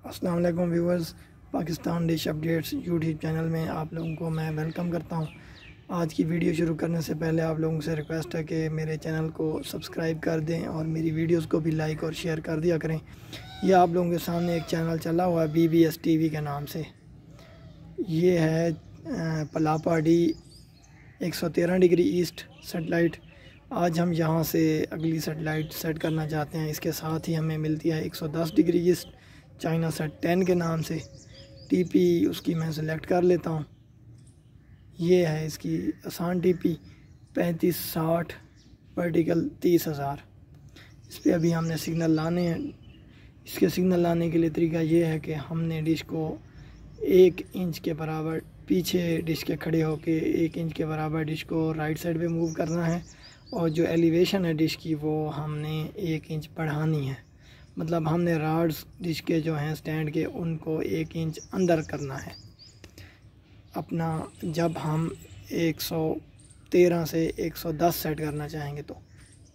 अस्सलाम वालेकुम viewers, Pakistan dish updates YouTube channel में आप लोगों को मैं वेलकम करता हूं। आज की वीडियो शुरू करने से पहले आप लोगों से रिक्वेस्ट है कि मेरे चैनल को सब्सक्राइब कर दें और मेरी वीडियोस को भी लाइक और शेयर कर दिया करें। यह आप लोगों के सामने एक चैनल चला हुआ है BBS TV के नाम से। ये है Palapa D 113 degree east satellite. आज हम यहाँ से अगली सेटेलाइट सेट करना चाहते हैं। इसके साथ ही हमें मिलती है 110 डिग्री ईस्ट चाइना सेट 10 के नाम से। TP उसकी मैं सेलेक्ट कर लेता हूँ। ये है इसकी आसान TP 3560 वर्टिकल 30,000। इस पर अभी हमने सिग्नल लाने हैं। इसके सिग्नल लाने के लिए तरीका ये है कि हमने डिश को 1 इंच के बराबर पीछे डिश के खड़े होके 1 इंच के बराबर डिश को राइट साइड पे मूव करना है और जो एलिवेशन है डिश की वो हमने 1 इंच बढ़ानी है। मतलब हमने राड्स डिश के जो हैं स्टैंड के उनको 1 इंच अंदर करना है अपना। जब हम 113 से 110 सेट करना चाहेंगे तो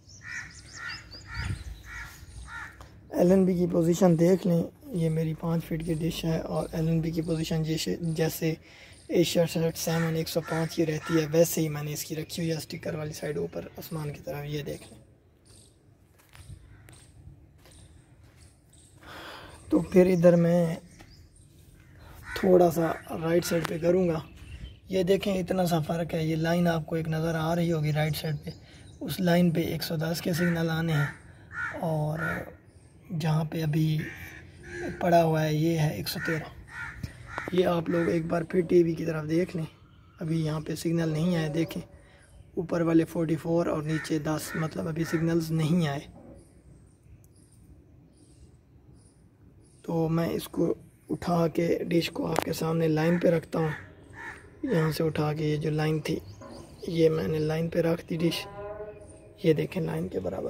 LNB की पोजीशन देख लें। ये मेरी 5 फीट की डिश है और LNB की पोजीशन जैसे एशिया सेट 7 105 की रहती है वैसे ही मैंने इसकी रखी हुई है स्टिकर वाली साइड ऊपर आसमान की तरफ। ये देख लें। तो फिर इधर मैं थोड़ा सा राइट साइड पे करूँगा। ये देखें इतना सा फ़र्क है। ये लाइन आपको एक नज़र आ रही होगी राइट साइड पे। उस लाइन पे 110 के सिग्नल आने हैं और जहाँ पे अभी पड़ा हुआ है ये है 113। ये आप लोग एक बार फिर TV की तरफ देख लें। अभी यहाँ पे सिग्नल नहीं आए। देखें ऊपर वाले 44 और नीचे 10, मतलब अभी सिग्नल्स नहीं आए। तो मैं इसको उठा के डिश को आपके सामने लाइन पे रखता हूँ। यहाँ से उठा के ये जो लाइन थी ये मैंने लाइन पे रख दी डिश। ये देखें लाइन के बराबर।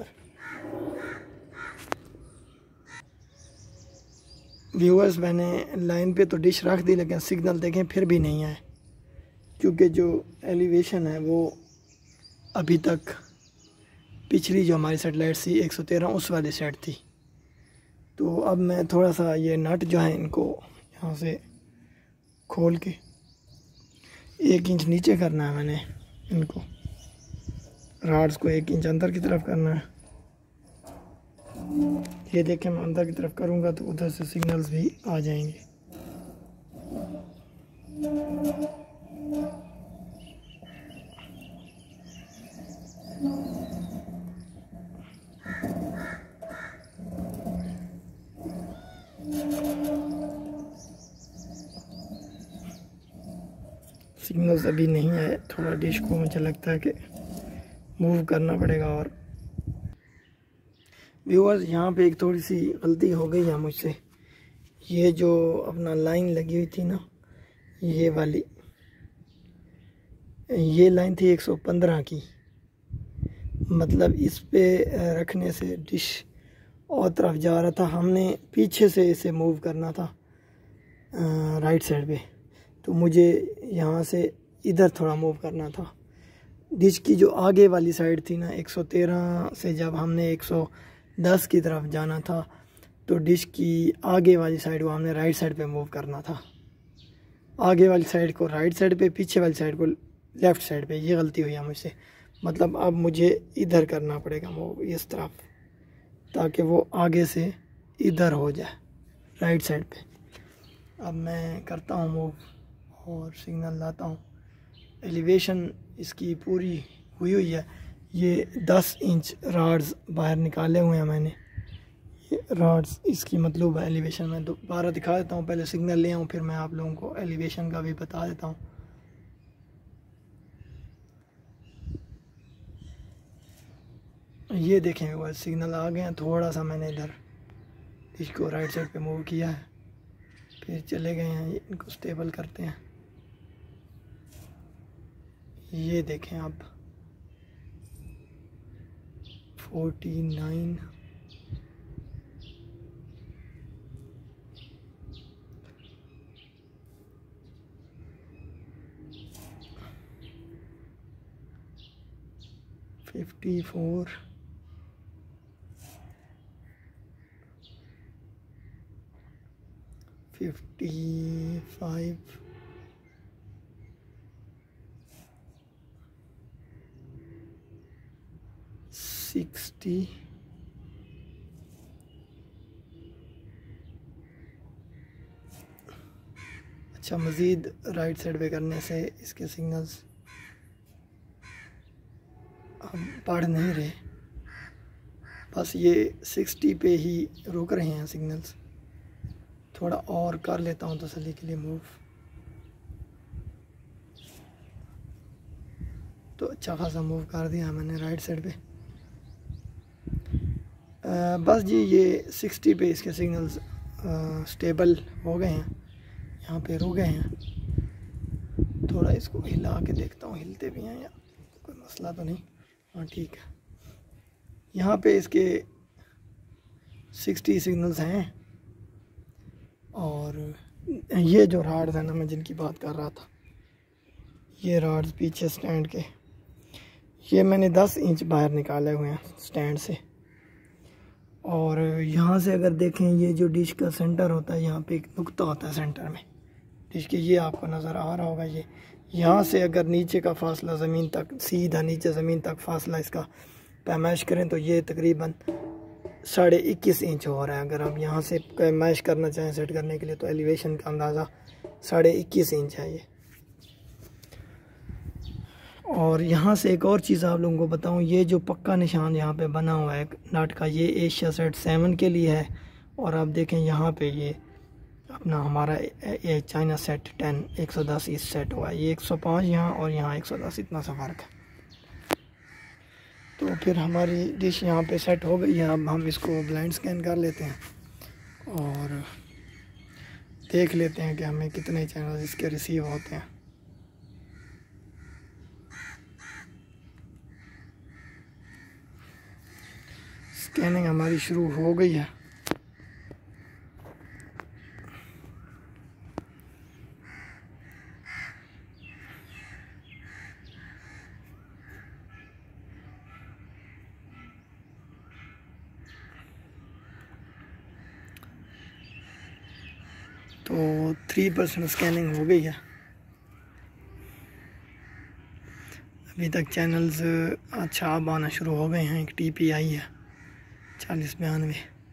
व्यूअर्स, मैंने लाइन पे तो डिश रख दी लेकिन सिग्नल देखें फिर भी नहीं आए, क्योंकि जो एलिवेशन है वो अभी तक पिछली जो हमारी सेटेलाइट थी 113 उस वाली सेट थी। तो अब मैं थोड़ा सा ये नट जो है इनको यहाँ से खोल के 1 इंच नीचे करना है। मैंने इनको राड्स को 1 इंच अंदर की तरफ करना है। ये देखें मैं अंदर की तरफ करूँगा तो उधर से सिग्नल्स भी आ जाएंगे। सिग्नल्स अभी नहीं आए। थोड़ा डिश को मुझे लगता है कि मूव करना पड़ेगा। और व्यूअर्स, यहाँ पे एक थोड़ी सी गलती हो गई है मुझसे। ये जो अपना लाइन लगी हुई थी ना, ये वाली, ये लाइन थी 115 की। मतलब इस पे रखने से डिश और तरफ जा रहा था। हमने पीछे से इसे मूव करना था राइट साइड पे। तो मुझे यहाँ से इधर थोड़ा मूव करना था। डिश की जो आगे वाली साइड थी ना 113 से जब हमने 110 की तरफ जाना था तो डिश की आगे वाली साइड को हमने राइट साइड पे मूव करना था। आगे वाली साइड को राइट साइड पे, पीछे वाली साइड को लेफ़्ट साइड पे। ये गलती हुई है मुझसे। मतलब अब मुझे इधर करना पड़ेगा मूव इस तरफ, ताकि वो आगे से इधर हो जाए राइट साइड पे। अब मैं करता हूँ मूव और सिग्नल लाता हूँ। एलिवेशन इसकी पूरी हुई है। ये 10 इंच राड्स बाहर निकाले हुए हैं मैंने। ये राड्स इसकी मतलब है एलिवेशन। मैं दोबारा दिखा देता हूँ। पहले सिग्नल ले आऊँ फिर मैं आप लोगों को एलिवेशन का भी बता देता हूँ। ये देखें वो सिग्नल आ गए हैं। थोड़ा सा मैंने इधर इसको राइट साइड पे मूव किया है, फिर चले गए हैं। इनको स्टेबल करते हैं। ये देखें आप 49 54 55 55 60 अच्छा, मज़ीद राइट साइड पे करने से इसके सिग्नल्स अब पढ़ नहीं रहे, बस ये 60 पे ही रुक रहे हैं सिग्नल्स। थोड़ा और कर लेता हूँ तसल्ली के लिए मूव, तो अच्छा खासा मूव कर दिया मैंने राइट साइड पे। बस जी ये 60 पे इसके सिग्नल्स स्टेबल हो गए हैं, यहाँ पे रुक गए हैं। थोड़ा इसको हिला के देखता हूँ, हिलते भी हैं या कोई मसला तो नहीं। हाँ ठीक है, यहाँ पे इसके 60 सिग्नल्स हैं। और ये जो राड्स हैं ना, मैं जिनकी बात कर रहा था, ये राड्स पीछे स्टैंड के, ये मैंने 10 इंच बाहर निकाले हुए हैं स्टैंड से। और यहाँ से अगर देखें, ये जो डिश का सेंटर होता है, यहाँ पे एक नुक्ता होता है सेंटर में डिश के, ये आपको नज़र आ रहा होगा। ये यहाँ से अगर नीचे का फासला ज़मीन तक, सीधा नीचे ज़मीन तक फासला इसका पैमाइश करें तो ये तकरीबन 21.5 इंच हो रहा है। अगर आप यहाँ से पैमाइश करना चाहें सेट करने के लिए, तो एलिवेशन का अंदाज़ा 21.5 इंच है ये। और यहाँ से एक और चीज़ आप लोगों को बताऊँ, ये जो पक्का निशान यहाँ पे बना हुआ है नट का, ये एशिया सेट 7 के लिए है। और आप देखें यहाँ पे ये अपना हमारा ये चाइना सेट 10 110 इस सेट हुआ है, ये 105 यहाँ और यहाँ 110, इतना सा फ़र्क है। तो फिर हमारी डिश यहाँ पे सेट हो गई है। अब हम इसको ब्लाइंड स्कैन कर लेते हैं और देख लेते हैं कि हमें कितने चैनल इसके रिसीव होते हैं। स्कैनिंग हमारी शुरू हो गई है। तो 3% स्कैनिंग हो गई है। अभी तक चैनल्स अच्छा अब आना शुरू हो गए हैं। एक टीपी आई है 4092।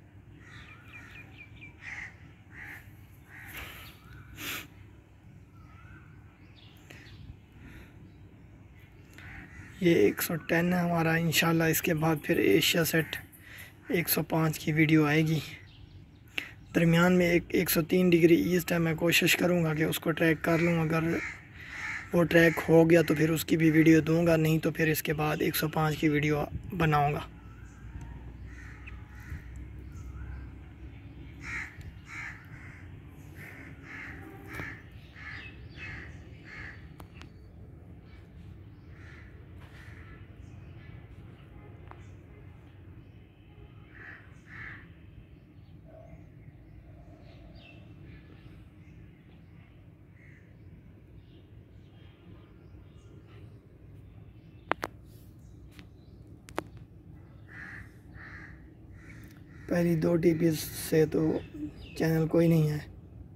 ये 110 है हमारा। इंशाल्लाह इसके बाद फिर एशिया सेट 105 की वीडियो आएगी। दरमियान में 103 डिग्री ईस्ट है, मैं कोशिश करूँगा कि उसको ट्रैक कर लूँ। अगर वो ट्रैक हो गया तो फिर उसकी भी वीडियो दूँगा, नहीं तो फिर इसके बाद 105 की वीडियो बनाऊँगा। पहली 2 टीपी से तो चैनल कोई नहीं है,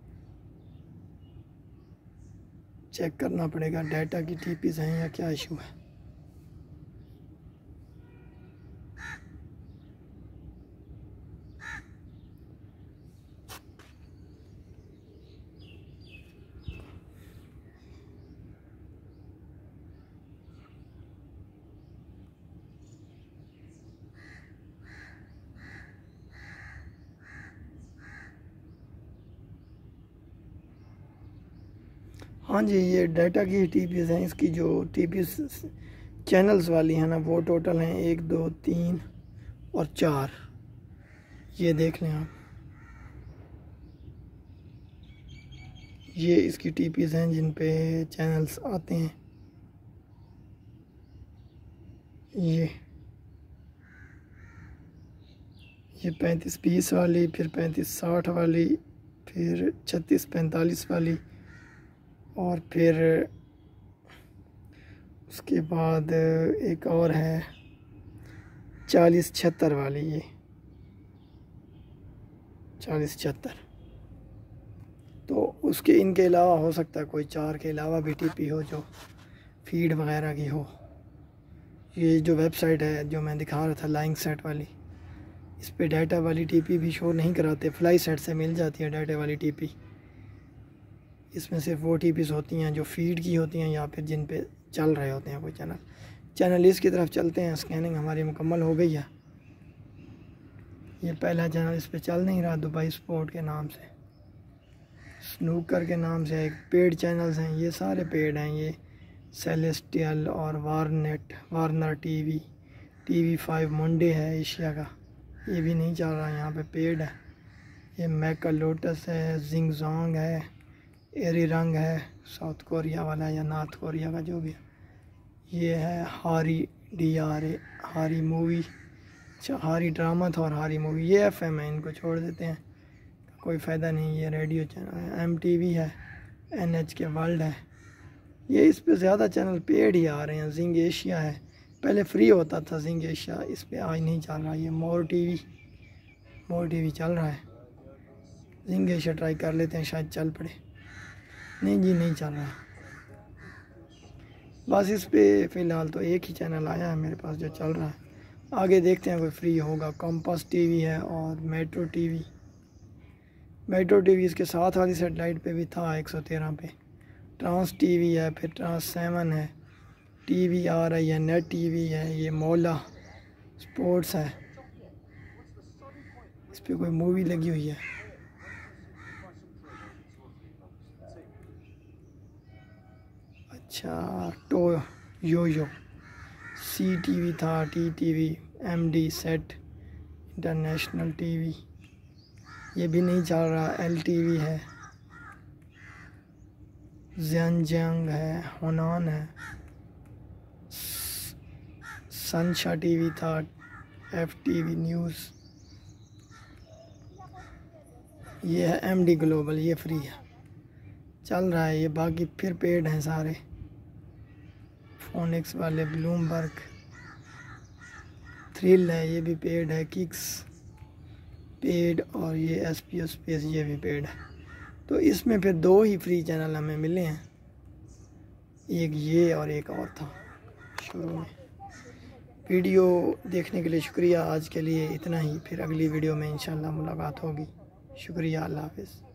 चेक करना पड़ेगा डाटा की टीपीज़ हैं या क्या इशू है। हाँ जी, ये डाटा की टीपीज़ हैं। इसकी जो टीपीज़ चैनल्स वाली हैं ना, वो टोटल हैं 1 2 3 और 4। ये देख लें आप, ये इसकी टीपीज़ हैं जिन पे चैनल्स आते हैं। ये 35-20 वाली, फिर 35-60 वाली, फिर 36-45 वाली, और फिर उसके बाद एक और है 40-76 वाली। ये 40-76 उसके इनके अलावा हो सकता है कोई 4 के अलावा भी टीपी हो जो फीड वगैरह की हो। ये जो वेबसाइट है जो मैं दिखा रहा था लाइंग सेट वाली, इस पे डाटा वाली टीपी भी शो नहीं कराते, फ्लाई सेट से मिल जाती है डाटा वाली टीपी। इसमें सिर्फ वो टीपीज़ होती हैं जो फीड की होती हैं या फिर जिन पे चल रहे होते हैं कोई चैनल लिस्ट की तरफ चलते हैं। स्कैनिंग हमारी मुकम्मल हो गई है। ये पहला चैनल इस पे चल नहीं रहा, दुबई स्पोर्ट के नाम से, स्नूकर के नाम से एक पेड चैनल्स हैं, ये सारे पेड हैं। ये सेलेस्टियल और वार्नर TV5 मंडे है एशिया का, ये भी नहीं चल रहा, यहाँ पे पेड है। ये मैका लोटस है, जिंगजोंग है, एरी रंग है, साउथ कोरिया वाला या नॉर्थ कोरिया का जो भी है। ये है हारी मूवी, अच्छा हारी ड्रामा था और हारी मूवी। ये FM है, इनको छोड़ देते हैं, कोई फ़ायदा नहीं। ये रेडियो चैनल है, MTV है, NHK वर्ल्ड है। ये इस पे ज़्यादा चैनल पेड ही आ रहे हैं। जिंग एशिया है, पहले फ्री होता था जिंग एशिया, इस पे आज नहीं चल रहा। ये मोर टीवी चल रहा है। जिंग एशिया ट्राई कर लेते हैं, शायद चल पड़े। नहीं जी, नहीं चल रहा। बस इस पे फ़िलहाल तो एक ही चैनल आया है मेरे पास जो चल रहा है। आगे देखते हैं कोई फ्री होगा। कॉम्पास TV है और मेट्रो टीवी इसके साथ वाली सेटेलाइट पे भी था 113 पे। ट्रांस TV है, फिर ट्रांस 7 है, TVRI है, नेट TV है, ये मौला स्पोर्ट्स है, इस पे कोई मूवी लगी हुई है। अच्छा यो CTV था, TTV, MD set, international TV, ये भी नहीं चल रहा। LTV है, ज़ियांजियांग है, होनान है, सनशा TV था, FTV न्यूज़, ये है MD ग्लोबल, ये फ्री है, चल रहा है। ये बाकी फिर पेड हैं सारे, फोनिक्स वाले, ब्लूमबर्ग, थ्रिल है, ये भी पेड है, किक्स पेड, और ये SPO स्पेस ये भी पेड है। तो इसमें फिर 2 ही फ्री चैनल हमें मिले हैं, एक ये और एक और था शुरू में। वीडियो देखने के लिए शुक्रिया। आज के लिए इतना ही, फिर अगली वीडियो में इंशाल्लाह मुलाकात होगी। शुक्रिया, अल्लाह हाफ़िज़।